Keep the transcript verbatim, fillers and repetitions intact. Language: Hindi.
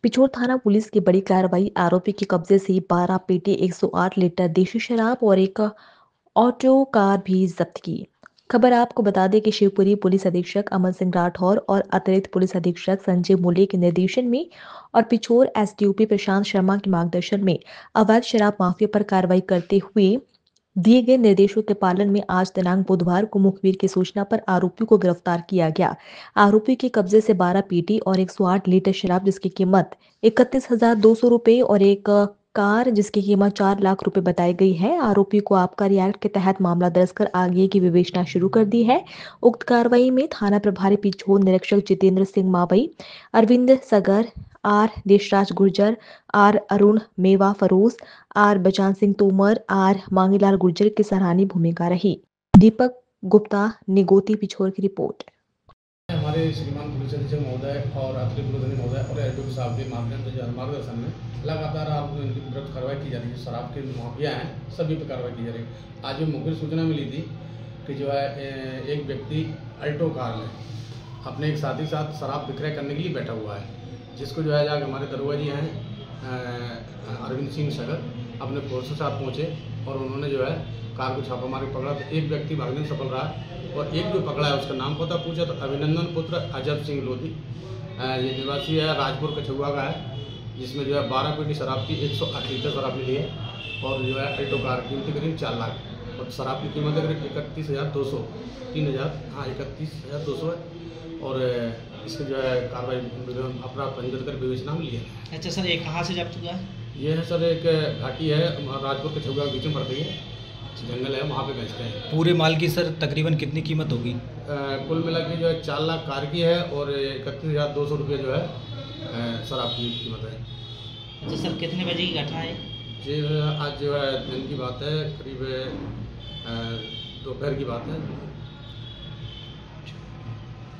पिछोर थाना पुलिस की बड़ी कार्रवाई। आरोपी के कब्जे से बारह पेटी एक सौ आठ लीटर देशी शराब और एक ऑटो कार भी जब्त की। खबर आपको बता दें कि शिवपुरी पुलिस अधीक्षक अमन सिंह राठौर और अतिरिक्त पुलिस अधीक्षक संजय मूल्य के निर्देशन में और पिछोर एसडीओपी प्रशांत शर्मा के मार्गदर्शन में अवैध शराब माफिया पर कार्रवाई करते हुए दिए गए निर्देशों के पालन में आज दिनांक बुधवार को मुखबिर की सूचना पर आरोपी को गिरफ्तार किया गया। आरोपी के कब्जे से बारह पीटी और एक सौ आठ लीटर शराब जिसकी कीमत इकतीस हजार दो सौ रुपए और एक अ, कार जिसकी कीमत चार लाख रुपए बताई गई है। आरोपी को आबकारी एक्ट के तहत मामला दर्ज कर आगे की विवेचना शुरू कर दी है। उक्त कार्रवाई में थाना प्रभारी पिछोर निरीक्षक जितेंद्र सिंह मावई, अरविंद सगर, आर देशराज गुर्जर, आर अरुण मेवा फरोज, आर बचान सिंह तोमर, आर मांगीलाल गुर्जर की सराहनीय भूमिका रही। दीपक गुप्ता, निगोती पिछोर की रिपोर्ट। हमारे श्रीमान पुलिस अधीक्षक महोदय और अतिरिक्त पुलिस अधीक्षक महोदय और एसडीओ साहब के मार्गदर्शन मार्गदर्शन में लगातार आप इनकी विरुद्ध कार्रवाई की जा रही है। शराब के माफिया हैं, सभी पर कार्रवाई की जा रही है। आज जो मुखबिर सूचना मिली थी कि जो है एक व्यक्ति अल्टो कार में अपने एक साथी साथ शराब विक्रय करने के लिए बैठा हुआ है, जिसको जो है जाकर हमारे दरोगा जी हैं अरविंद सिंह सगर अपने फोर्स के साथ पहुँचे और उन्होंने जो है कार को छापा मार के पकड़ा। तो एक व्यक्ति भागने में सफल रहा है और एक जो पकड़ा है उसका नाम पता पूछा तो अभिनंदन पुत्र अजब सिंह लोधी, ये निवासी है राजपुर कछुआ का है, जिसमें जो है बारह पेटी शराब की एक सौ आठ लीटर शराब मिली है और जो है अल्टो कार कीमती करीब चार लाख और शराब की कीमत है करीब इकतीस हज़ार दो सौ तीन हज़ार हाँ इकतीस हज़ार दो सौ है और इसके जो है कार्रवाई अपराध पंजीकृत कर विवेचना में लिए है। अच्छा सर, ये कहाँ से जब्त हुआ है? ये है सर एक घाटी है राजपुर कछुआ के बीच में पड़ती है, जंगल है, वहाँ पे बेचते हैं। पूरे माल की सर तकरीबन कितनी कीमत होगी? कुल मिला के जो है चार लाख कार की है और इकतीस हज़ार दो सौ रुपये जो है आ, शराब की कीमत है। अच्छा सर, कितने बजे की घटना है? जी आज जो है दिन की बात है, करीब दोपहर की बात है।